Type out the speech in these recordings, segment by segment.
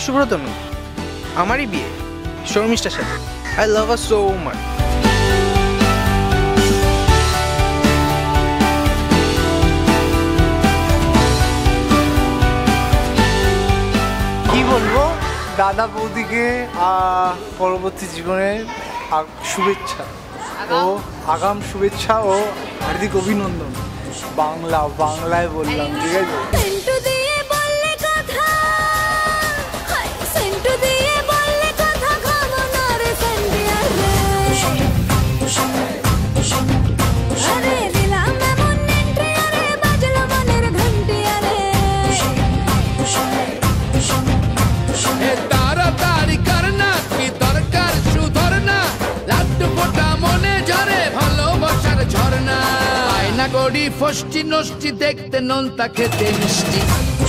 শুভ্রতনু, আমারই বিয়ে শর্মিষ্ঠার সাথে। I love her so much. কি বলবো, দাদা বৌদিকে পরবর্তী জীবনে শুভেচ্ছা ও আগাম শুভেচ্ছা ও হার্দিক অভিনন্দন। বাংলায় বললাম, ঠিক আছে? গড়ি ফষ্টি নষ্টি দেখতে নোনতা খেতে মিষ্টি,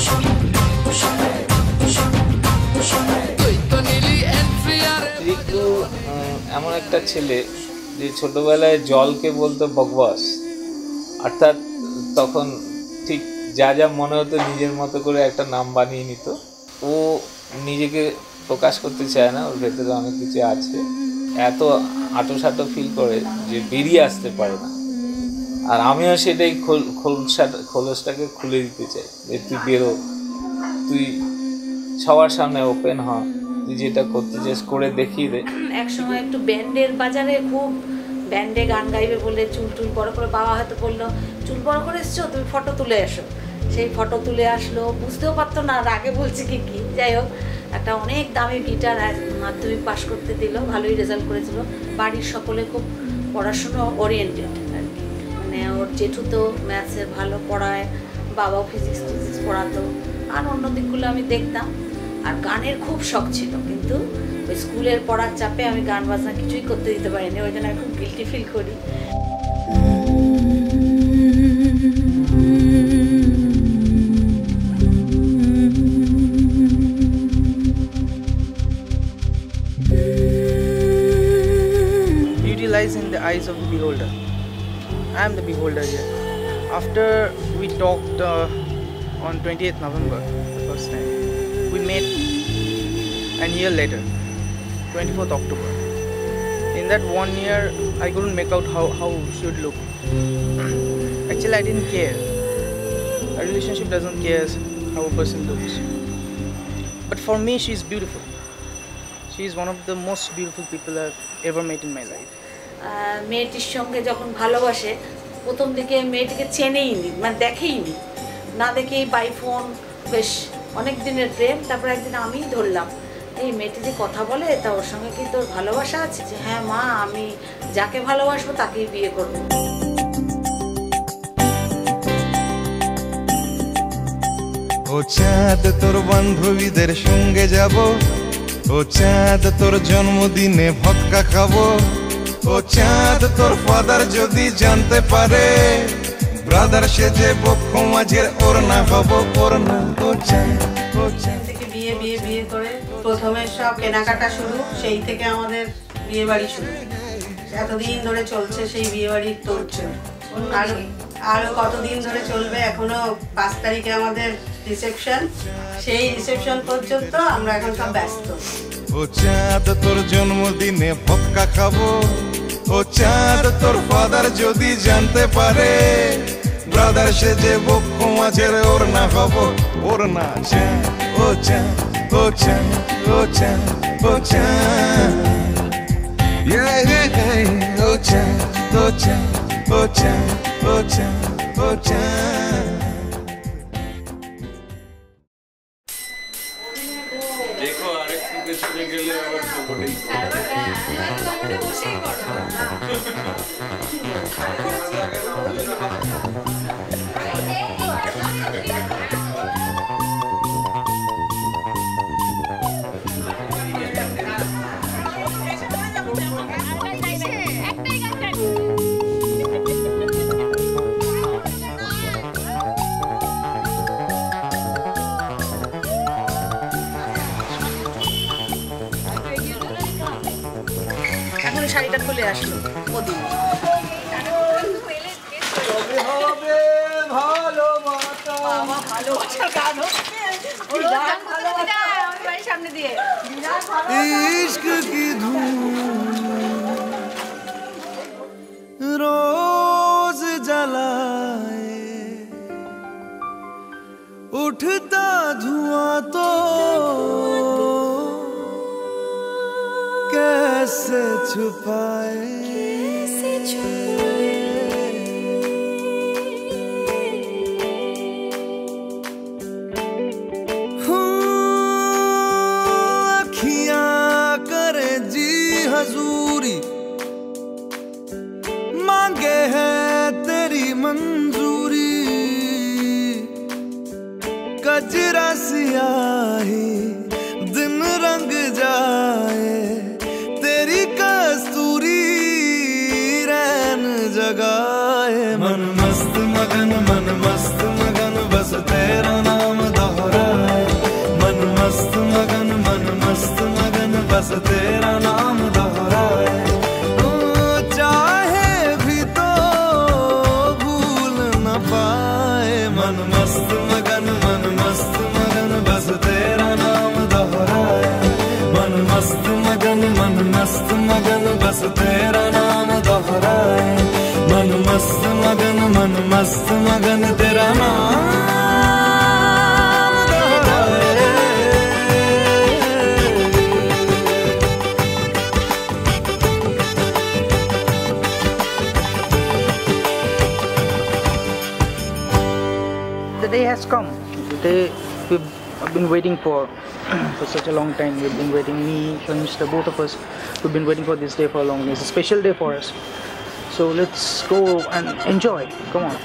তুই তো নিলি এন্ট্রি। আর ঋতু এমন একটা ছেলে যে ছোটবেলায় জলকে বলতো বকবাস, অর্থাৎ তখন ঠিক যা যা মনে হতো নিজের মতো করে একটা নাম বানিয়ে নিত। ও নিজেকে প্রকাশ করতে চায় না, ওর ভেতরে অনেক কিছু আছে, এত আঁটো ফিল করে যে বেরিয়ে আসতে পারে না। আর আমিও সেটাই খোলসটাকে খুলে দিতে চাই যে তুই বেরো, তুই সবার সামনে ওপেন হ, তুই যেটা করতে চাস করে দেখিয়ে দে। একসময় একটু ব্যান্ডের বাজারে খুব ব্যান্ডে গান গাইবে বলে চুল বড় করে, বাবা হয়তো বললো চুল বড় করে এসছো, তুমি ফটো তুলে এসো। সেই ফটো তুলে আসলো, বুঝতেও পারতো না আর আগে বলছে কি। যাই হোক, একটা অনেক দামি গিটার মাধ্যমিক পাশ করতে দিল, ভালোই রেজাল্ট করেছিল। বাড়ির সকলে খুব পড়াশুনো ওরিয়েন্টেড আর কি, মানে ওর জেঠু তো ম্যাথসের ভালো পড়ায়, বাবাও ফিজিক্স পড়াতো, আর অন্য দিকগুলো আমি দেখতাম। আর গানের খুব শখ ছিল, কিন্তু ওই স্কুলের পড়ার চাপে আমি গান বাজনা কিছুই করতে দিতে পারিনি, ওই জন্য আমি খুব গিল্টি ফিল করি। Beauty lies in the eyes of the beholder. I am the beholder here. After we talked on 28th November, the first time, we met a year later, 24th October. In that 1 year, I couldn't make out how she would look. Actually, I didn't care. A relationship doesn't care how a person looks. But for me, she's beautiful. She is one of the most beautiful people I've ever met in my life. মেয়েটির সঙ্গে যখন ভালোবাসে, প্রথম দিকে মেয়েটিকে চেনেই নি, মানে দেখেই নি, না দেখেই বাই ফোন বেশ অনেক দিনের প্রেম। তারপর একদিন আমিই ধরলাম, এই মেয়েটি যে কথা বলে, তা ওর সঙ্গে কি তোর ভালোবাসা আছে? যে হ্যাঁ মা, আমি যাকে ভালোবাসবো তাকেই বিয়ে করবো। ও চাঁদ তোর বান্ধবীদের সঙ্গে যাব, ও চাঁদ তোর জন্মদিনে ভক্কা খাবো, ও চাঁদ তোর ফাদার যদি জানতে পারে, ব্রাদার সেজে বক্ষ মাঝের ওর না হব ওর না। ও চাঁদ ও চাঁদ থেকে বিয়ে করে প্রথমে সব কেনাকাটা শুরু, সেই থেকে আমাদের বিয়ে বাড়ি শুরু, এতদিন ধরে চলছে সেই বিয়ে বাড়ির তোড়জোড়। আরো কতদিন ধরে চলবে, এখনো 5 তারিখে আমাদের রিসেপশন, সেই রিসেপশন পর্যন্ত আমরা এখন সব ব্যস্ত। ও চাঁদ তোর জন্মদিনে ভক্কা খাবো, ও চাঁদ তোর ফাদার যদি জানতে পারে, ব্রাদার সেজে বক্ষ মাঝের ওর না হব ওর না। চাঁদ ও চাঁদ ও চাঁদ ও চাঁদ ও চাঁদ, ও চাঁদ ও চাঁদ ও চাঁদ ও চাঁদ ও চাঁদ। দেখো আরেকটু পেছনে গেলে আবার কবটে শাড়িটা খুলে আসলো মোদি। সামনে দিয়ে इश्क की धूम रोज जलाए उठता धुआं तो कैसे छुपाए हजूरी मांगे है तेरी मंजूरी कजरा सियाही दिन रंग जाए तेरी कस्तूरी रैन जगाए मन मस्त मगन बस तेरा नाम दोहराए मन मस्त मगन बस तेरा नाम मस्त मगन बस तेरा नाम दोहराए मन मस्त मगन तेरा नाम The day has come. The day we've been waiting for such a long time. We've been waiting, me, Shanishta, both of us. We've been waiting for this day for a long time. It's a special day for us. So let's go and enjoy. Come on.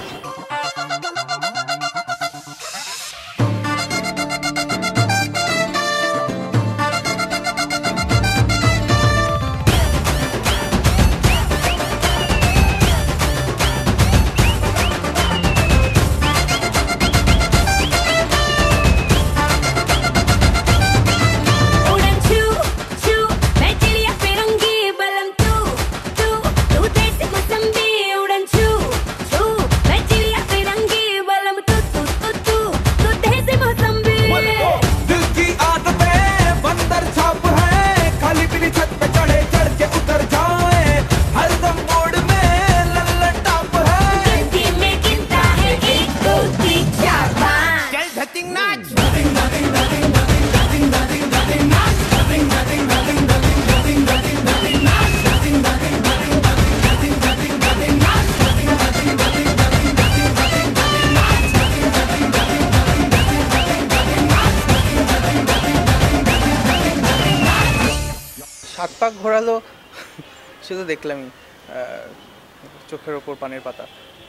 হাত পাক ঘোরালো সে তো দেখলামই, চোখের ওপর পানের পাতা।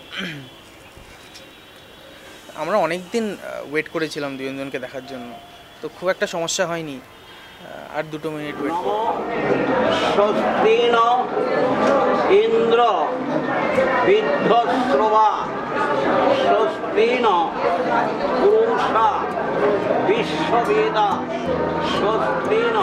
আমরা অনেক দিন ওয়েট করেছিলাম দুজনকে দেখার জন্য, তো খুব একটা সমস্যা হয়নি। আর 2 মিনিট ওয়েট করব। স্বস্তিন ইন্দ্র বিদ্ধশ্রবা স্বস্তিন পুরুষা বিশ্ববেদা স্বস্তিন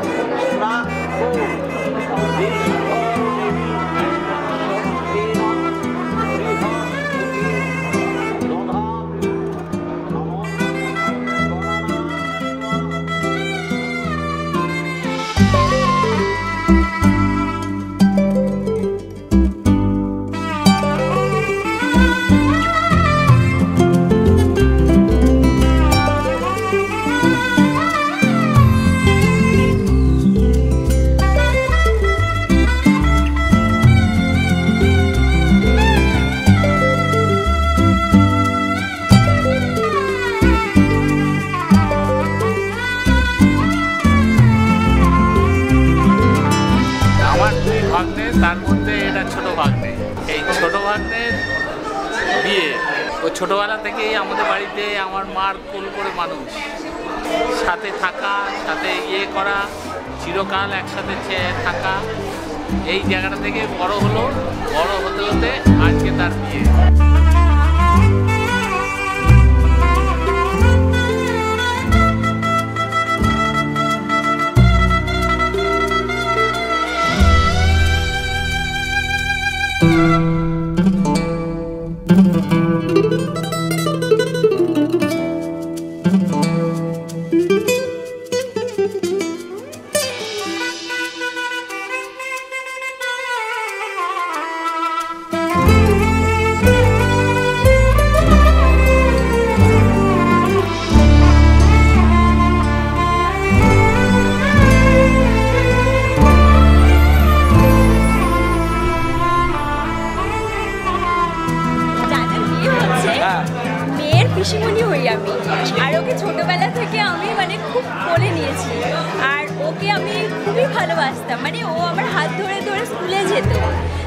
তার মধ্যে এটা ছোট ভাগ্নে। এই ছোট ভাগ্নের বিয়ে ও ছোটবেলা থেকেই আমাদের বাড়িতে আমার মার কোল করে মানুষ, সাথে থাকা, সাথে করা, চিরকাল একসাথে থাকা, এই জায়গাটা থেকে বড় হলো। বড় হতে হতে আজকে তার বিয়ে।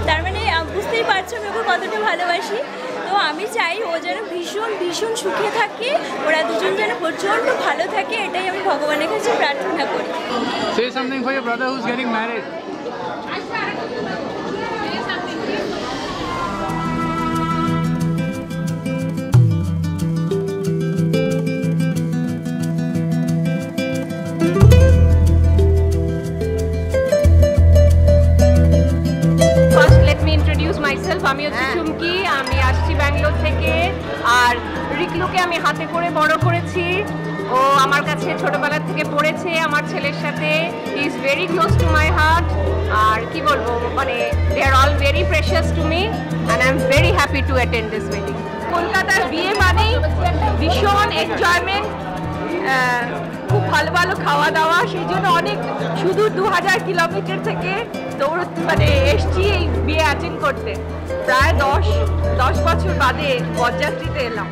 তার মানে বুঝতেই পারছো আমি ওকে কতটা ভালোবাসি। তো আমি চাই ও যেন ভীষণ ভীষণ সুখে থাকে, ওরা দুজন যেন প্রচণ্ড ভালো থাকে, এটাই আমি ভগবানের কাছে প্রার্থনা করি। Say something for your brother who's getting married. আমি হচ্ছে চুমকি, আমি আসছি ব্যাঙ্গালোর থেকে। আর রিকলুকে আমি হাতে করে বড় করেছি, ও আমার কাছে ছোটবেলা থেকে পড়েছে আমার ছেলের সাথে। He is very close to my heart. আর কি বলবো, মানে they are all very precious to me and I am very happy to attend this wedding. কলকাতার বিয়ে মানেই ভীষণ এনজয়মেন্ট, খুব ভালো ভালো খাওয়া দাওয়া, সেই জন্য অনেক শুধু 2000 কিলোমিটার থেকে মানে এসছি এই বিয়ে অ্যাটেন্ড করতে। প্রায় 10 বছর বাদে বরযাত্রীতে এলাম।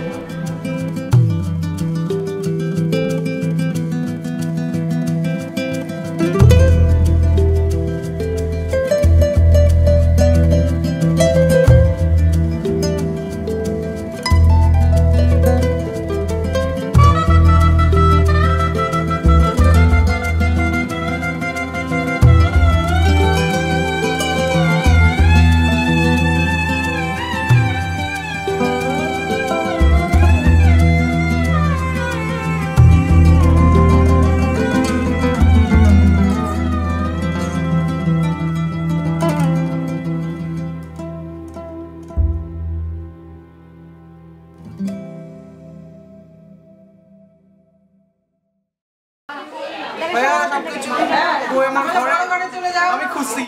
আমি খুশি।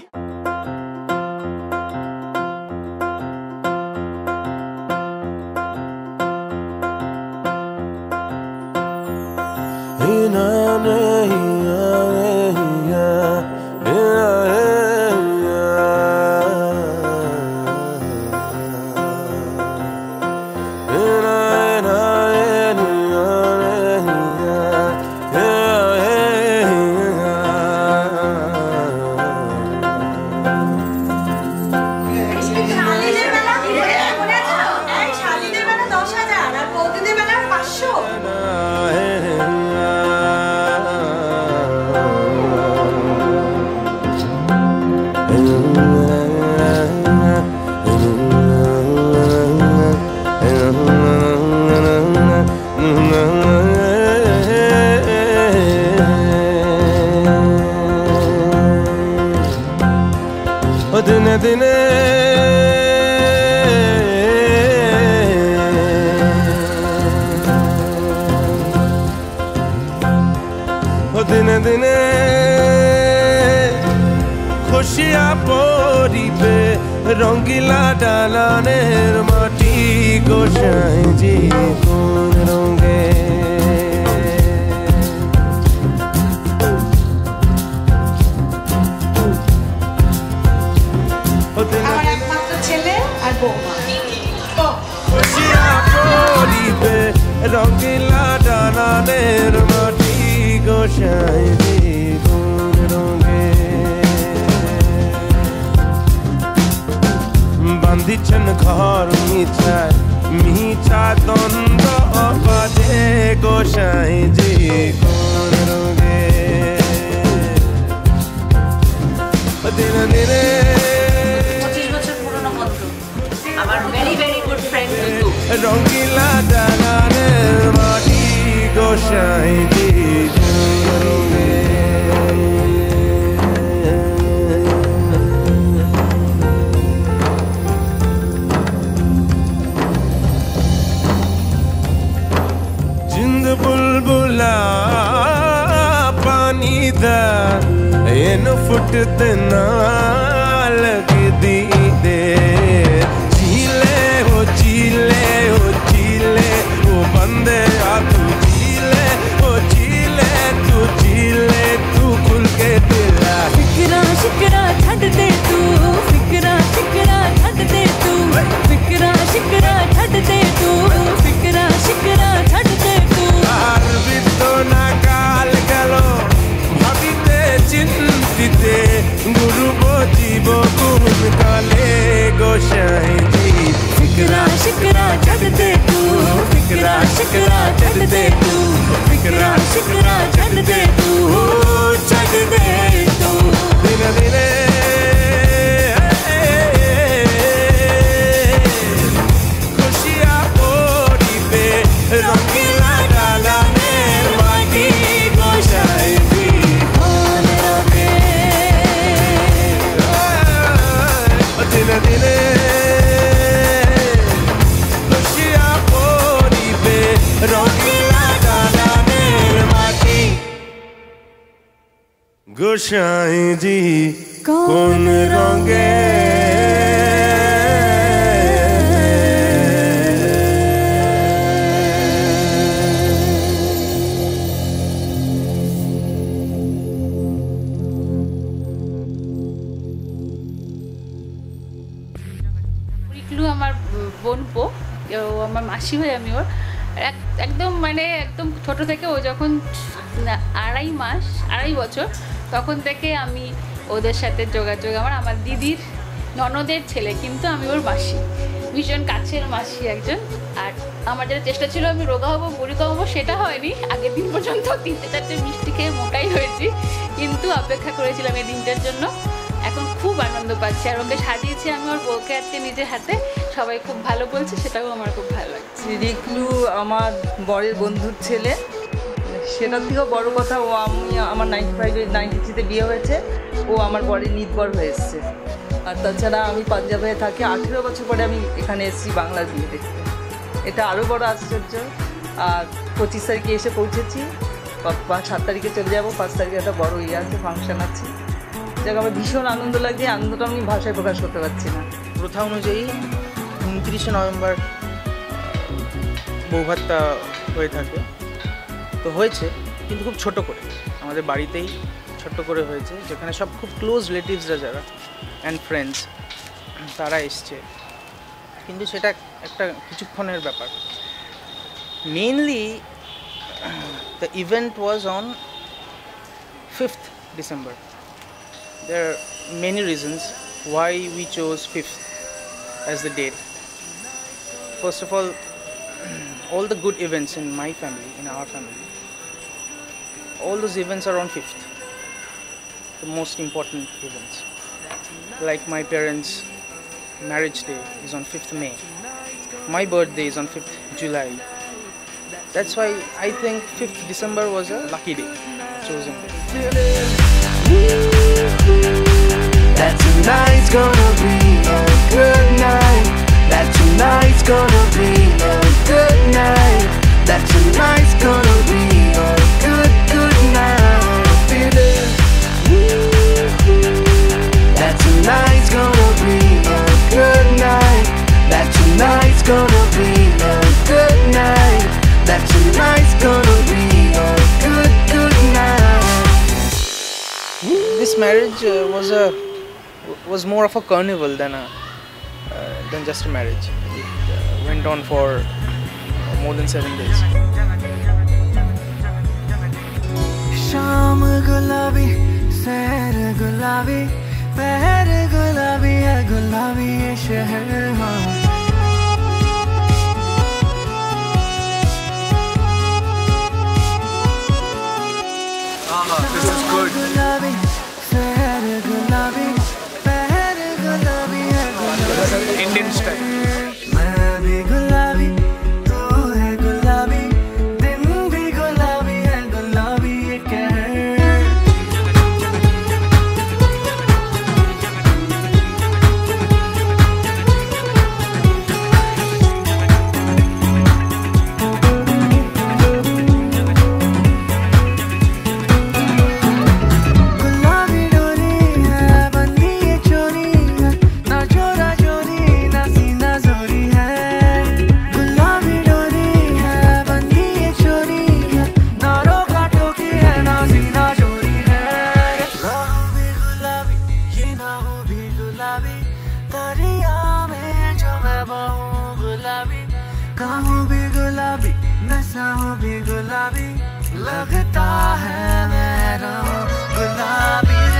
दिने दिने दिने दिने खुशियाँ पड़िबे रंगीला डालानेर माटी गोसाई जी कोन रंगे আমার একমাত্র ছেলে আর বৌমা। खुशियाँ पड़िबे रंगीला डालानेर माटी गोसाई जी कोन रंगे बांधिछेन घर मिछाय मिछा द्वंद्व बाजे गोसाई जी कोन रंगे दिने दिने रंगीला डालानेर माटी गोसाई जी कोन रंगे जिंद बुलबुला पानी दा इन फुटते ना लगदी दे चीले हो चीले वो बंदे आ तू चीले तू खुल के दिला फिकरा शिकरा छड़ दे तू, फिकरा शिकरा छड़ दे तू, फिकरा शिकरा छड़ दे तू, फिकरा शिकरा छड़ दे तू। আর বিতো না কাল গেল ভাবিতে চিন্তিতে গুরু জীব কোন কাল फिकरा शिकरा छड़ दे तू, फिकरा शिकरा छड़ दे तू, फिकरा शिकरा छड़ दे तू, छड़ दे तू। दिने दिने खुशियाँ पोरी पे रंगीला डाला माटी को शायद दिने दिने खुशियाँ पोरी पे रंगीला डाला माटी। गोसाई जी कौन रंगे আমার বোনপো, ও আমার মাসি হয়, আমি ওর একদম মানে একদম ছোট থেকে, ও যখন 2.5 বছর তখন থেকে আমি ওদের সাথে যোগাযোগ। আমার দিদির ননদের ছেলে, কিন্তু আমি ওর মাসি, ভীষণ কাছের মাসি একজন। আর আমার যেটা চেষ্টা ছিল আমি রোগা হবো বুড়ি কমাবো, সেটা হয়নি। আগের দিন পর্যন্ত 3-4টে মিষ্টি খেয়ে মোটাই হয়েছি, কিন্তু অপেক্ষা করেছিলাম এই দিনটার জন্য। এখন খুব আনন্দ পাচ্ছি, আর ওকে সাজিয়েছি আমি ওর বউকে আজকে নিজের হাতে, সবাই খুব ভালো বলছে, সেটাও আমার খুব ভালো লাগছে। রিকলু আমার বরের বন্ধুর ছেলে, সেটার থেকেও বড় কথা ও আমার 93-তে বিয়ে হয়েছে, ও আমার বরের নিতবর হয়ে এসছে। আর তাছাড়া আমি পাঞ্জাবে থাকি, 18 বছর পরে আমি এখানে এসেছি বাংলার বিয়ে দেখতে, এটা আরও বড় আশ্চর্য। আর 25 তারিখে এসে পৌঁছেছি, 7 তারিখে চলে যাবো, 5 তারিখে একটা বড় ইয়ে আছে, ফাংশন আছে। যাক, আমার ভীষণ আনন্দ লাগছে, আনন্দটা আমি ভাষায় প্রকাশ করতে পারছি না। প্রথা অনুযায়ী 29শে নভেম্বর বৌভাতটা হয়ে থাকে, তো হয়েছে কিন্তু খুব ছোট করে, আমাদের বাড়িতেই ছোট্ট করে হয়েছে, যেখানে সব খুব ক্লোজ রিলেটিভসরা যারা অ্যান্ড ফ্রেন্ডস তারা এসছে, কিন্তু সেটা একটা কিছুক্ষণের ব্যাপার। Mainly the event was on 5th December. There are many reasons why we chose 5th as the date. First of all the good events in my family, in our family, all those events are on 5th. The most important events. Like my parents' marriage day is on 5th May. My birthday is on 5th July. That's why I think 5th December was a lucky day, chosen day. That tonight's gonna be a good night. That tonight's gonna be a good night. That tonight's gonna be a good night. Feel it. That tonight's gonna be a good night. That tonight's gonna be a good night. That tonight's gonna be a good night. This marriage was more of a carnival than just a marriage. It went on for more than 7 days. शाम गुलाबी, सैर गुलाबी, पहर गुलाबी है, गुलाबी ये शहर। हाँ this is good. गुलाबी, सैर गुलाबी, पहर गुलाबी है, गुलाबी Indian style. मैं भी गुलाबी, तू है गुलाबी, दिन भी गुलाबी है, गुलाबी ये कहर। गुलाबी डोरी है, बंदी ये चोरी है, ना चोरा चोरी, ना सीना जोरी है। गुलाबी डोरी है, बंदी ये चोरी है, ना रोका टोकी है, ना सीना चोरी है। ना हो भी गुलाबी, ये ना हो भी गुलाबी, दरिया में जो मैं बहूं गुलाबी। कहूँ भी गुलाबी, नशा हो भी गुलाबी, लगता है मैं रहूं गुलाबी रे।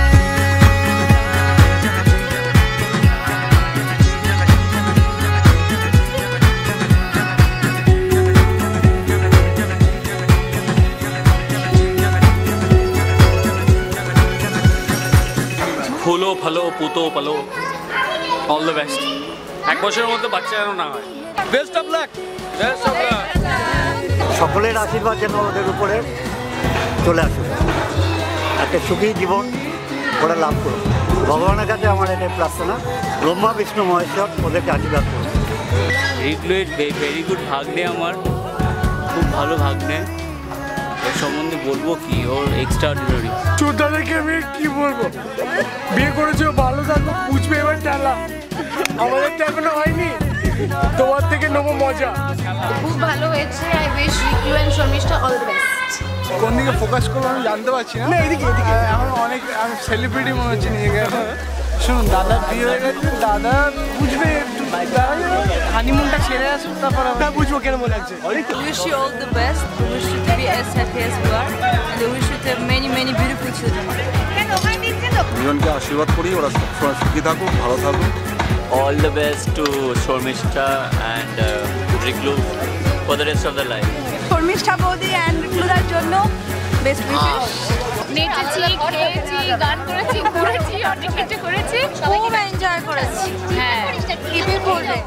ফুলো ফলো পুতো পালো, অল দ্য বেস্ট। 1 বছরের মধ্যে বাচ্চা যেন না হয়। Best of luck, best of luck. সকলের আশীর্বাদ যেন ওদের উপরে চলে আসুক, একটা সুখী জীবন ওরা লাভ করুক। ভগবানের কাছে আমার এটাই প্রার্থনা, ব্রহ্মা বিষ্ণু মহেশ্বর ওদেরকে আশীর্বাদ করুক। রিকলু ভেরি গুড ভাগ্নে, আমার খুব ভালো ভাগ্নে। এর সম্বন্ধে বলবো কি, ওর এক্সট্রা অর্ডিনারি। চোদ্দাদেরকে আমি কি বলবো, বিয়ে করেছো ভালো থাকো, বুঝবে এবার টালা। আমাদের তো এখনো হয়নি, তোমার থেকে নেবো মজা। খুব ভালো হয়েছে। I wish Riklu and Sharmishtha all the best. কোন দিকে ফোকাস করবো আমি জানতে পারছি না। এদিকে এখন অনেক সেলিব্রিটি মনে হচ্ছে নিজেকে। শুনুন, দাদা বিয়ে হয়ে গেছে, দাদা বুঝবে, হানিমুনটা ছেড়ে আসুন, তারপর আমরা বুঝবো কেন মনে লাগছে। Wish you all the best. Wish you to be as happy as you are, and I wish you to have many beautiful children. দুজনকে আশীর্বাদ করি, ওরা সবসময় সুখী থাকুক, ভালো থাকুক। All the best to Shormishta and Riklu for the rest of their life. Sharmistha বৌদি অ্যান্ড রিকলুদার জন্য বেস্ট উইশেস। নেচেছি, খেয়েছি, গান করেছি, ঘুরেছি, অনেক কিছু করেছি, খুব এনজয় করেছি। হ্যাঁ টিভি করবে।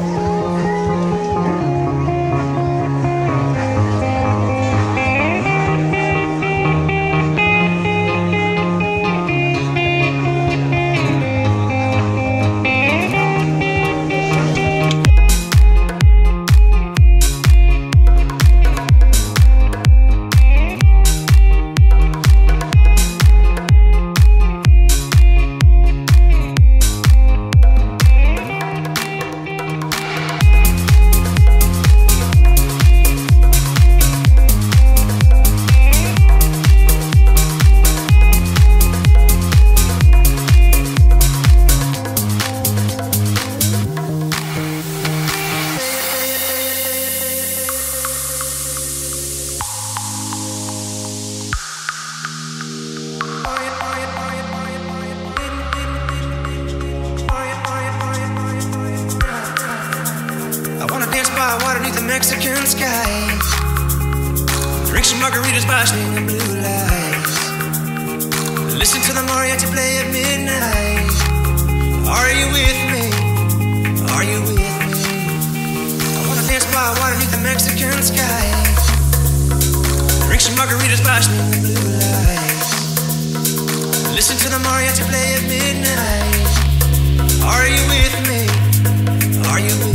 Mexican skies, drink some margaritas by swinging blue lights, listen to the mariachi play at midnight. Are you with me? Are you with me? I wanna dance by water beneath the Mexican skies, drink some margaritas by swinging blue lights, listen to the mariachi play at midnight. Are you with me? Are you with me?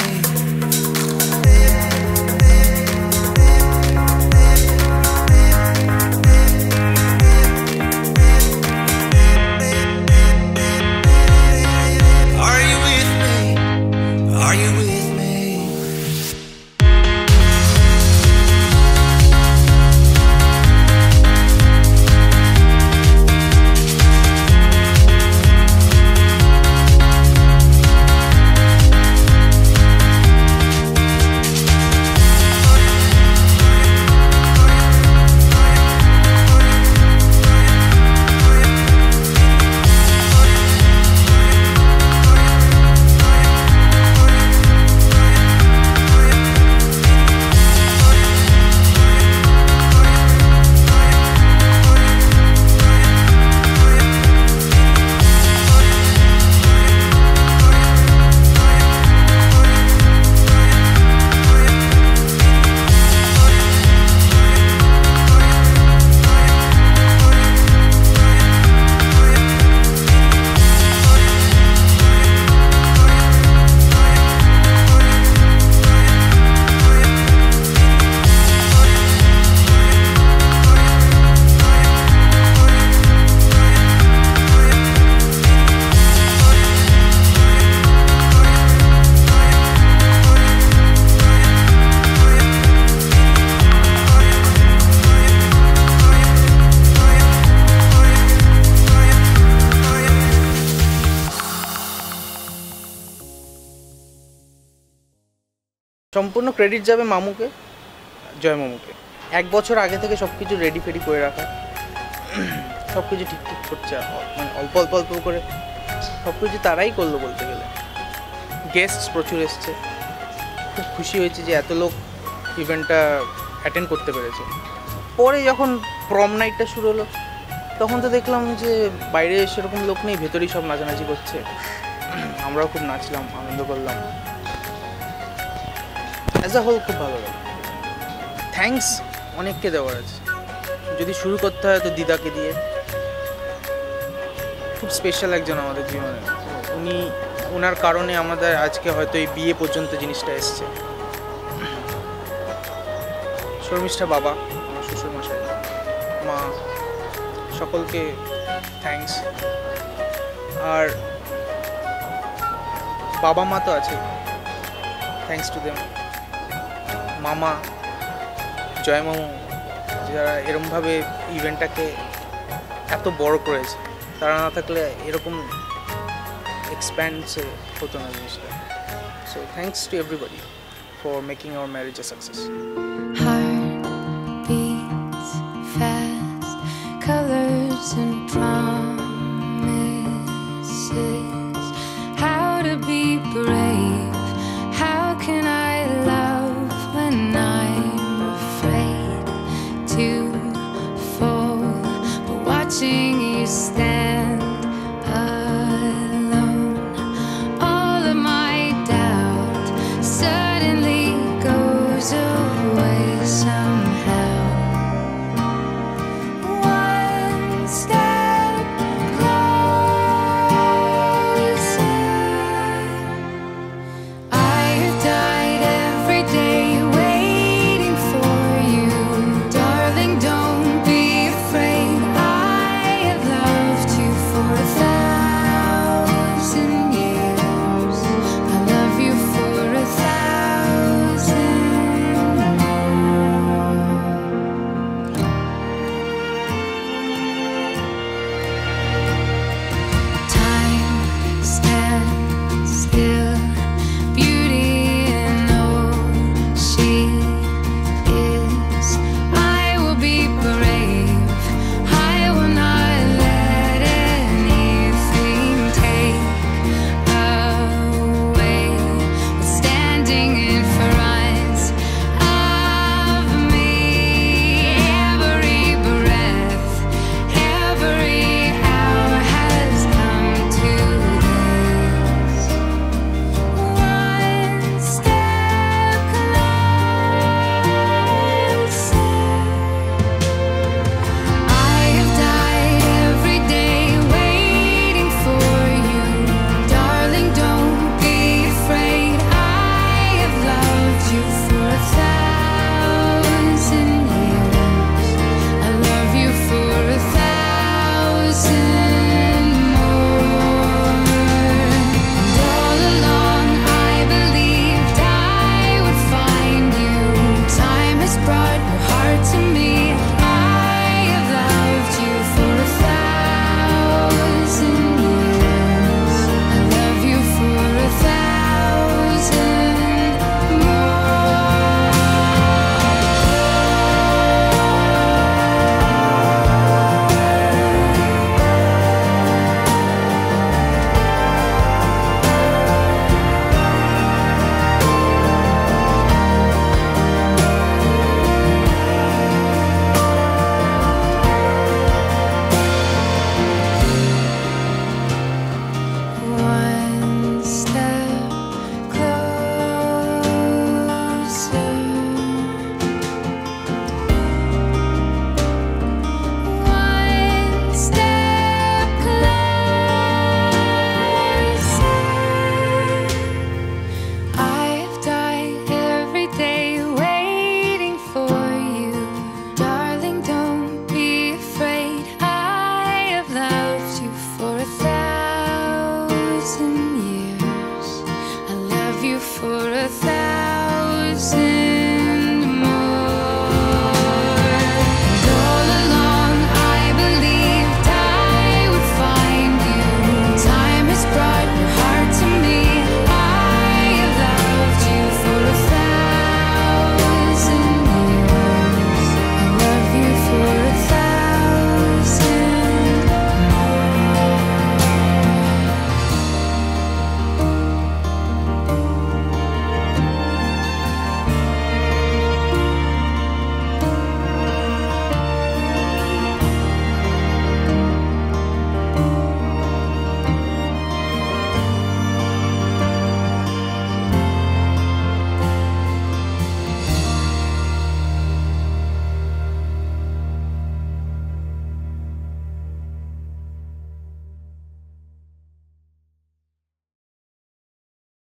সম্পূর্ণ credit যাবে মামুকে, জয় মামুকে। 1 বছর আগে থেকে সব কিছু ready ফেডি করে রাখা, সব কিছু ঠিকঠাক করছে, মানে অল্প অল্প অল্প করে সব কিছু তারাই করলো বলতে গেলে। গেস্টস প্রচুর এসছে, খুব খুশি হয়েছে যে এত লোক ইভেন্টটা অ্যাটেন্ড করতে পেরেছে। পরে যখন প্রম নাইটটা শুরু হলো, তখন তো দেখলাম যে বাইরে সেরকম লোক নেই, ভেতরেই সব নাচানাচি করছে, আমরাও খুব নাচলাম, আনন্দ করলাম। অ্যাজ আ হোল খুব ভালো লাগে। থ্যাঙ্কস অনেককে দেওয়ার আছে, যদি শুরু করতে হয় তো দিদাকে দিয়ে। খুব স্পেশাল একজন আমাদের জীবনে, ওনার কারণে আমাদের আজকে হয়তো এই বিয়ে পর্যন্ত জিনিসটা এসছে। শর্মিষ্ঠা বাবা, আমার শ্বশুরমশাই, মা, সকলকে থ্যাঙ্কস। আর বাবা মা তো আছে, থ্যাঙ্কস টু দেম। মামা, জয় মামু, যারা এরমভাবে ইভেন্টটাকে এত বড় করেছে, তারা না থাকলে এরকম এক্সপ্যান্ডসে হতো না জিনিসটা। So thanks to everybody for making our marriage a success.